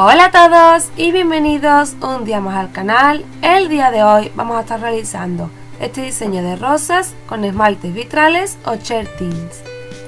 Hola a todos y bienvenidos un día más al canal. El día de hoy vamos a estar realizando este diseño de rosas con esmaltes vitrales o Cher Tints.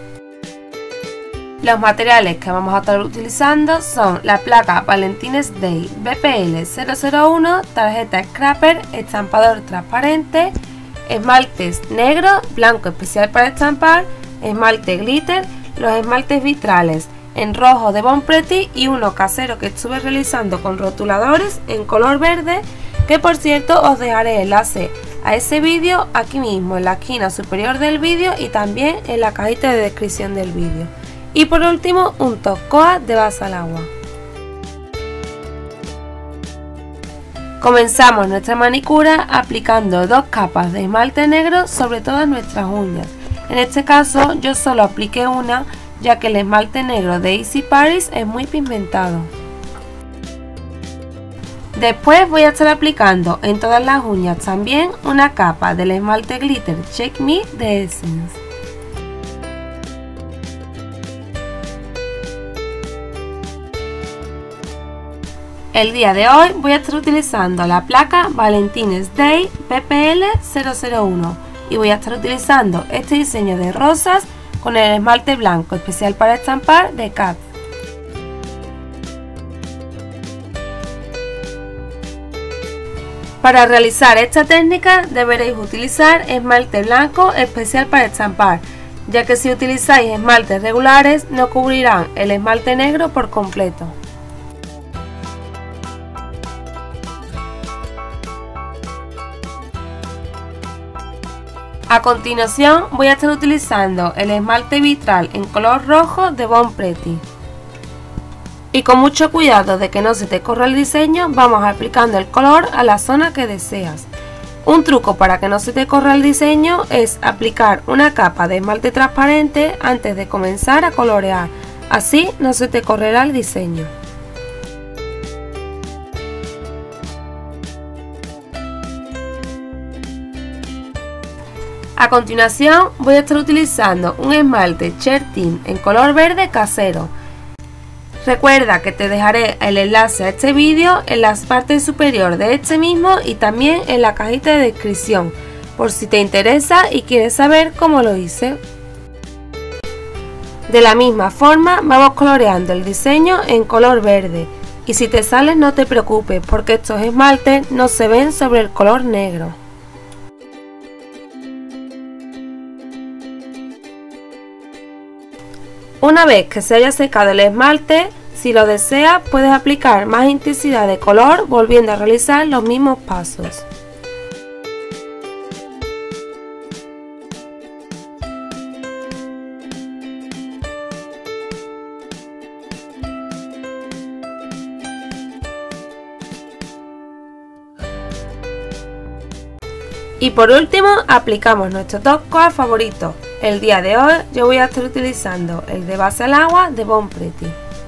Los materiales que vamos a estar utilizando son la placa Valentine's Day BPL 001, tarjeta Scrapper, estampador transparente, esmaltes negro, blanco especial para estampar, esmalte glitter, los esmaltes vitrales en rojo de Bon Pretty y uno casero que estuve realizando con rotuladores en color verde, que por cierto os dejaré enlace a ese vídeo aquí mismo en la esquina superior del vídeo y también en la cajita de descripción del vídeo. Y por último un top coat de base al agua. Comenzamos nuestra manicura aplicando dos capas de esmalte negro sobre todas nuestras uñas. En este caso yo solo apliqué una, ya que el esmalte negro de Easy Paris es muy pigmentado. Después voy a estar aplicando en todas las uñas también una capa del esmalte glitter Shake Me de Essence. El día de hoy voy a estar utilizando la placa Valentine's Day BPL 001 y voy a estar utilizando este diseño de rosas con el esmalte blanco especial para estampar de CAT. Para realizar esta técnica deberéis utilizar esmalte blanco especial para estampar, ya que si utilizáis esmaltes regulares no cubrirán el esmalte negro por completo. A continuación voy a estar utilizando el esmalte vitral en color rojo de Bon Pretty. Y con mucho cuidado de que no se te corra el diseño, vamos aplicando el color a la zona que deseas. Un truco para que no se te corra el diseño es aplicar una capa de esmalte transparente antes de comenzar a colorear, así no se te correrá el diseño. A continuación voy a estar utilizando un esmalte Cher Tint en color verde casero. Recuerda que te dejaré el enlace a este vídeo en la parte superior de este mismo y también en la cajita de descripción, por si te interesa y quieres saber cómo lo hice. De la misma forma vamos coloreando el diseño en color verde y si te sales no te preocupes porque estos esmaltes no se ven sobre el color negro. Una vez que se haya secado el esmalte, si lo deseas puedes aplicar más intensidad de color volviendo a realizar los mismos pasos. Y por último aplicamos nuestro top coat favorito. El día de hoy yo voy a estar utilizando el de base al agua de Bon Pretty.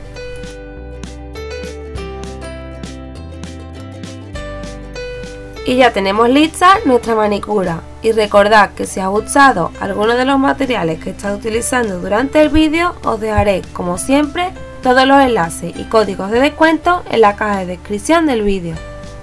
Y ya tenemos lista nuestra manicura. Y recordad que si os ha gustado alguno de los materiales que he estado utilizando durante el vídeo, os dejaré como siempre todos los enlaces y códigos de descuento en la caja de descripción del vídeo.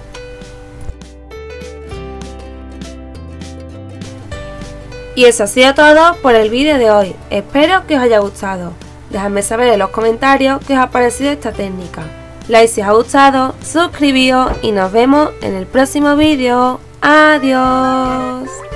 Y eso ha sido todo por el vídeo de hoy, espero que os haya gustado. Dejadme saber en los comentarios qué os ha parecido esta técnica. Like si os ha gustado, suscribíos y nos vemos en el próximo vídeo. ¡Adiós!